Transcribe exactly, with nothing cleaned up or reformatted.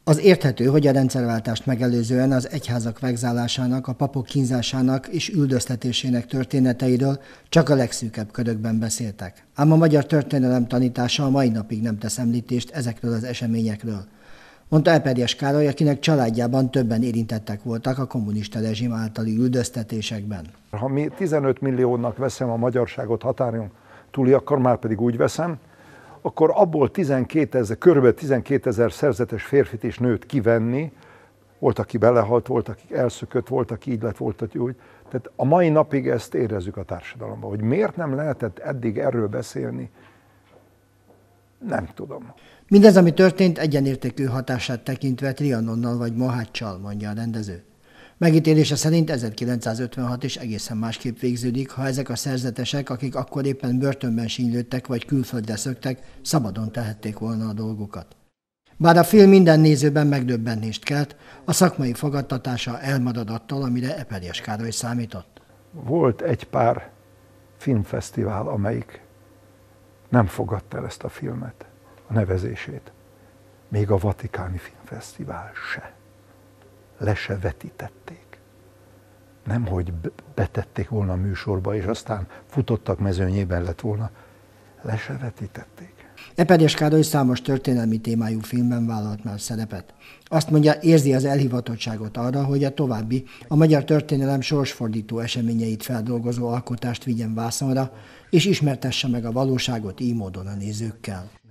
Az érthető, hogy a rendszerváltást megelőzően az egyházak vegzálásának, a papok kínzásának és üldöztetésének történeteiről csak a legszűkebb körökben beszéltek. Ám a magyar történelem tanítása a mai napig nem tesz említést ezekről az eseményekről, mondta Eperjes Károly, akinek családjában többen érintettek voltak a kommunista rezsim általi üldöztetésekben. Ha mi tizenöt milliónak veszem a magyarságot határon túli, akkor már pedig úgy veszem, akkor abból tizenkétezer, körülbelül tizenkétezer szerzetes férfit és nőt kivenni, volt, aki belehalt, volt, aki elszökött, volt, aki így lett, volt, aki úgy. Tehát a mai napig ezt érezzük a társadalomban, hogy miért nem lehetett eddig erről beszélni, nem tudom. Mindez, ami történt, egyenértékű hatását tekintve Trianonnal vagy Moháccsal, mondja a rendező. Megítélése szerint ezerkilencszázötvenhat is egészen másképp végződik, ha ezek a szerzetesek, akik akkor éppen börtönben sínylődtek vagy külföldre szöktek, szabadon tehették volna a dolgukat. Bár a film minden nézőben megdöbbentést kelt, a szakmai fogadtatása elmarad attól, amire Eperjes Károly számított. Volt egy pár filmfesztivál, amelyik nem fogadta el ezt a filmet, a nevezését. Még a Vatikáni Filmfesztivál se. Le se vetítették. Nemhogy betették volna a műsorba, és aztán futottak mezőnyében lett volna, le se vetítették. Eperjes Károly számos történelmi témájú filmben vállalt már szerepet. Azt mondja, érzi az elhivatottságot arra, hogy a további, a magyar történelem sorsfordító eseményeit feldolgozó alkotást vigyen vászonra, és ismertesse meg a valóságot így módon a nézőkkel.